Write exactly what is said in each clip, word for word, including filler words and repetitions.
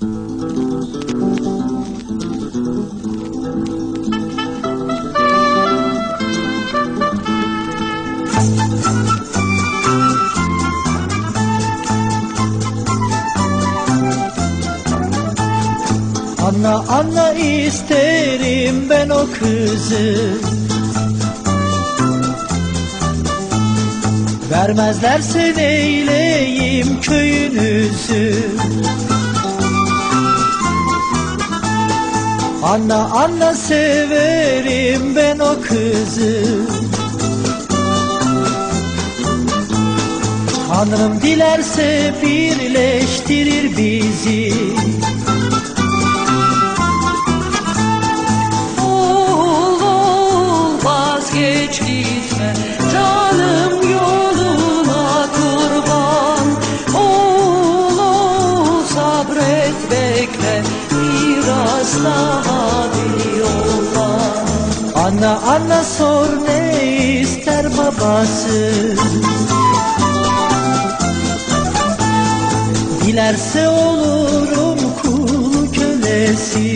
Anla anla isterim ben o kızı, vermezlerse neyleyim köyünüzü. Anla anla severim ben o kızı, Tanrım dilerse birleştirir bizi. Vazgeç gitme canım, yoluna kurban. Oğlum sabret bekle, biraz daha bir yolla. Anla anla sor ne ister babası, dilerse olurum kulu kölesi.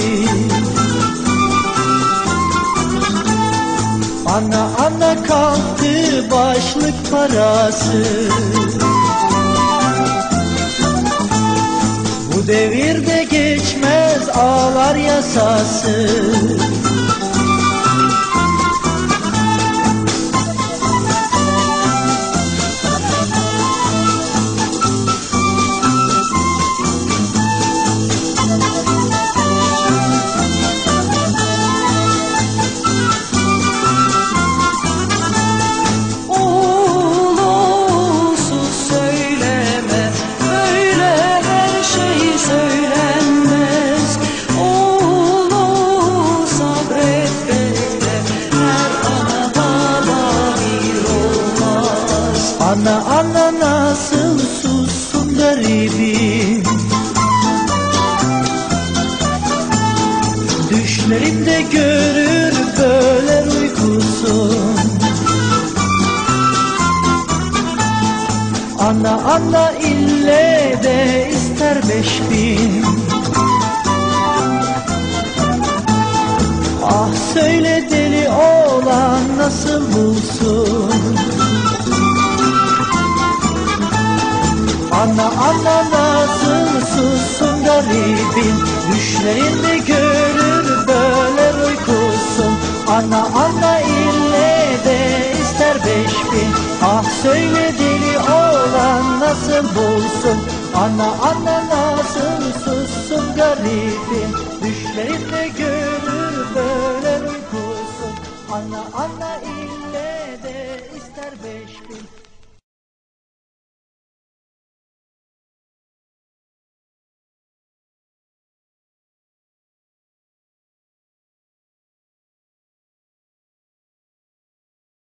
Anla anla kalktı başlık parası, bu devirde geçmez ağlar yasası. Anla anla nasıl sussun garibim, düşlerimde görür böyle uykusun. Anla anla ille de ister beş bin. Ah söyle deli oğlan nasıl bulsun. Anla anla nasıl sussun garibim, düşlerinde görür böyle uykusun. Anla anla ille de ister beş bin. Ah söyle deli oğlan nasıl bulsun. Anla anla nasıl sussun garibim, düşlerinde görür böyle uykusun. Anla anla